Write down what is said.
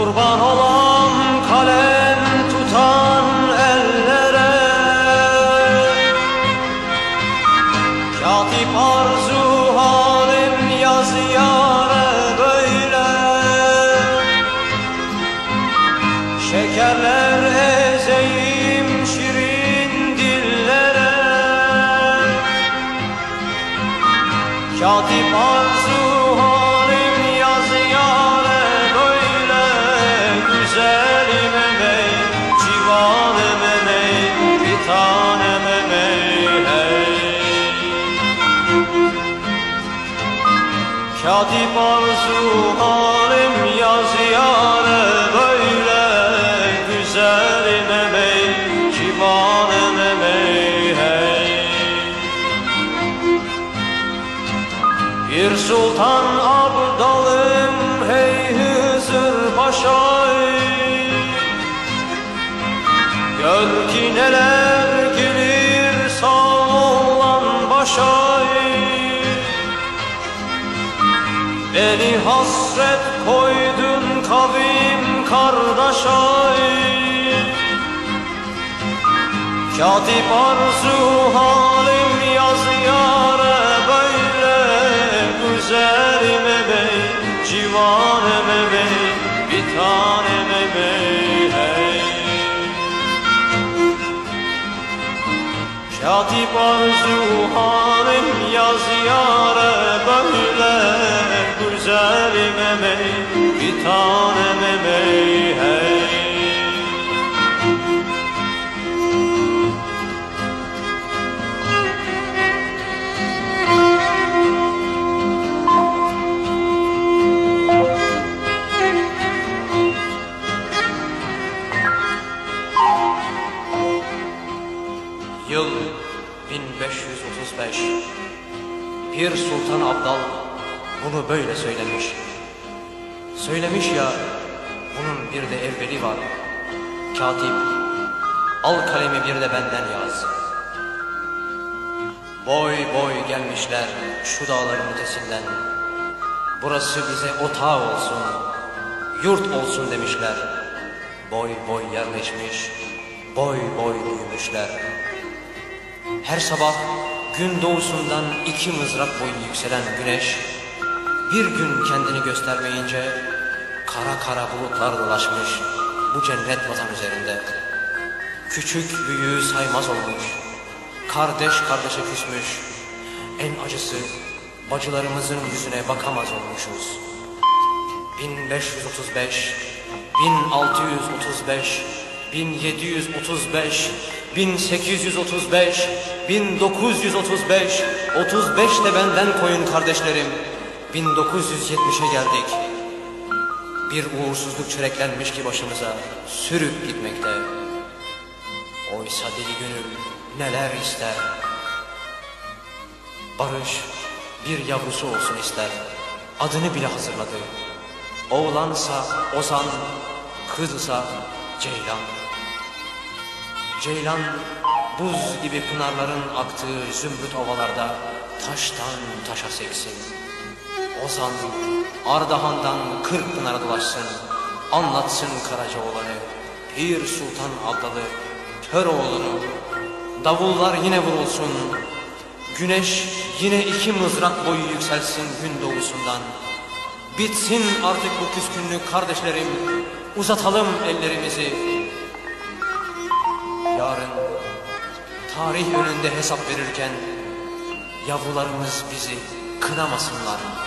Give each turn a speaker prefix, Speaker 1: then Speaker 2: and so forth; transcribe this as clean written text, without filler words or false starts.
Speaker 1: Kurban olan kalem tutan ellere, katip arzu halim yaz yâre böyle. Şekerler ezeyim şirin dillere, katip arzu halim yaz yâre böyle. Güzelim emey, civanım emey, bir tanem emey hey. Katip arzu halim yaz yâre böyle. Güzelim emey, civanım emey hey. Bir sultan abdalım hey Hızır Paşa'y, gör ki neler gelir sağ olan başa. Beni hasret koydun kavim kardeşa. Katip arzu halim yaz yâre böyle. Güzelim emey, civanım emey, bir tanem emey hey. Katip arzu halim yaz yâre böyle. Güzelim emey, bir tanem emey hey. Yıl 1535. Pir Sultan Abdal bunu böyle söylemiş. Söylemiş ya, bunun bir de evveli var. Katip, al kalemi bir de benden yaz. Boy boy gelmişler şu dağların ötesinden. Burası bize otağı olsun, yurt olsun demişler. Boy boy yerleşmiş, boy boy büyümüşler. Her sabah gün doğusundan 2 mızrak boyu yükselen güneş, bir gün kendini göstermeyince kara kara bulutlar dolaşmış bu cennet vatan üzerinde. Küçük büyüğü saymaz olmuş, kardeş kardeşe küsmüş. En acısı, bacılarımızın yüzüne bakamaz olmuşuz. 1535, 1635, 1735, 1835, 1935, 35 de benden koyun kardeşlerim. 1970'e geldik. Bir uğursuzluk çöreklenmiş ki başımıza sürüp gitmekte. Oysa deli gönül neler ister. Barış bir yavrusu olsun ister. Adını bile hazırladı. Oğlansa Ozan, kızsa Ceylan. Ceylan buz gibi pınarların aktığı zümrüt ovalarda taştan taşa seksin. Ozan Ardahan'dan Kırkpınar'a dolaşsın, anlatsın Karacaoğlan'ı, Pir Sultan Abdal'ı, Köroğlu'nu. Davullar yine vurulsun, güneş yine 2 mızrak boyu yükselsin gün doğusundan. Bitsin artık bu küskünlük kardeşlerim, uzatalım ellerimizi. Yarın tarih önünde hesap verirken yavrularımız bizi kınamasınlar.